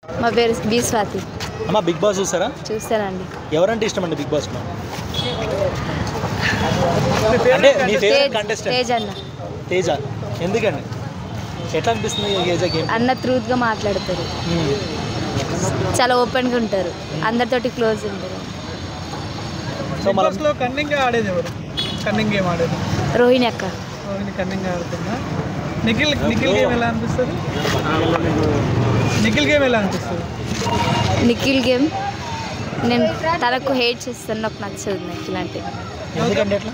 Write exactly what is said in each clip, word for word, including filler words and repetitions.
మా పేరు బి స్వాతి. అమ్మ బిగ్ బాస్ చూస్తారా? చూస్తానండి. ఎవరంటే ఇష్టం అండి బిగ్ బాస్ లో? అంటే మీ ఫేవరెట్ కంటెస్టెంట్? తేజ్ అన్న. తేజ ఎందుకండి? ఎట్లా అనిపిస్తుంది తేజ గేమ్? అన్న ట్రూత్ గా మాట్లాడతారు, చాలా ఓపెన్ గా ఉంటారు, అందరితోటి క్లోజ్ ఉంటారు. సో మనలో కన్నింగ్ ఆడేది ఎవరు? కన్నింగ్ గేమ్ ఆడేది రోహిణి అక్క. రోహిణి కన్నింగ్ ఆడుతుందా? నిఖిల్ నిఖిల్ గేమ్ ఎలా అనిపిస్తుంది? నిఖిల్ గేమ్ ఎలా అనిపిస్తుంది? నిఖిల్ గేమ్ నేను తనకు హేట్ చేస్తాను, నాకు నచ్చదు నిఖిల్ అంటే. ఎందుకంటే ఎట్లా?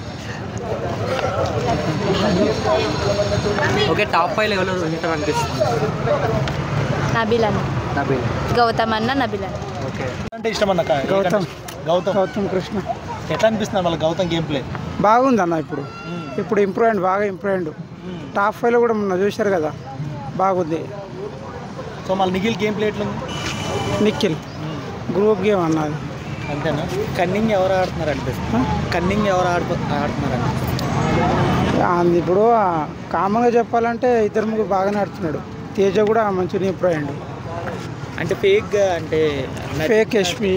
ఓకే, టాప్ ఫైవ్ ఎవరు ఉంటారు అనిపిస్తుంది? నబిల్ అన్న, నబీల్, గౌతమ్ అన్న, నబిల్ అన్న. ఓకే అంటే ఇష్టం అన్న? గౌతమ్ గౌతమ్ గౌతమ్ కృష్ణ. ఎట్లా అనిపిస్తుంది వాళ్ళ గౌతమ్ గేమ్ ప్లే? బాగుంది అన్న. ఇప్పుడు ఇప్పుడు ఇంప్రూవ్ అయ్యింది, బాగా ఇంప్రూవ్ అయ్యిండు. టాప్ ఫైవ్లో కూడా మొన్న చూశారు కదా, బాగుంది. సో మళ్ళీ నిఖిల్ గేమ్ ప్లే ఎట్లా? నిఖిల్ గ్రూప్ గేమ్ అన్నది అంతేనా? కన్నింగ్ ఎవరు ఆడుతున్నారు అనిపిస్తుంది? కన్నింగ్ ఎవరు ఆడు ఆడుతున్నారు అంది. ఇప్పుడు కామన్గా చెప్పాలంటే ఇద్దరు ముగ్గురు బాగానే ఆడుతున్నాడు. తేజ కూడా మంచిగా ఇంప్రూవ్ అయ్యిండు. అంటే ఫేక్ అంటే ఫేక్ యష్మి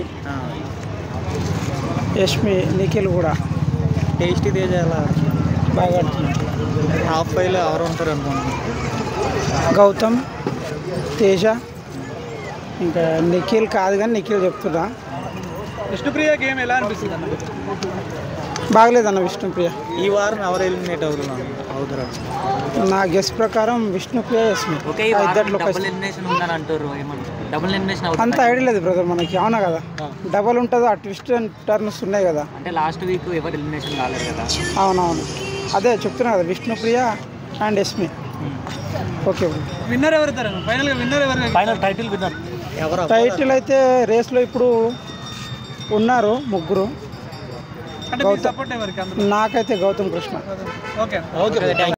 యష్మి నిఖిల్ కూడా టేస్టీ తేజ ఎలా బాగా ఆడుతున్నాడు. టాప్ ఫైవ్లో ఎవరు ఉంటారు అనుకుంటున్నారు? గౌతమ్, తేజ, ఇంకా నిఖిల్ కాదు కానీ నిఖిల్ చెప్తున్నా. విష్ణుప్రియ గేమ్ ఎలా అనిపిస్తుంది అన్న? బాగలేదన్న విష్ణుప్రియ. ఈ వారం ఎవరు ఎలిమినేట్ అవుతున్నారు అవుతారు? నా గెస్ ప్రకారం విష్ణుప్రియ యష్మి. ఓకే, ఈ వారం డబుల్ ఎలిమినేషన్ ఉందని అంటారు, ఏమంటారు? డబుల్ ఎలిమినేషన్ అవుతుంది అంత ఐడియా లేదు బ్రదర్ మనకి, అవునా కదా? డబల్ ఉంటుందో ఆ ట్విస్ట్ అండ్ టర్న్స్ ఉన్నాయి కదా. అంటే లాస్ట్ వీక్ ఎవరు ఎలిమినేషన్ కాలేదు కదా. అవునవును, అదే చెప్తున్నా కదా, Vishnupriya and Yashmi. Okay, winner ఎవరు? ఫైనల్గా విన్నర్ ఎవరు? ఫైనల్ టైటిల్ విన్నర్ ఎవరు? టైటిల్ అయితే రేస్లో ఇప్పుడు ఉన్నారు ముగ్గురు. నాకైతే గౌతమ్ కృష్ణ. Okay okay.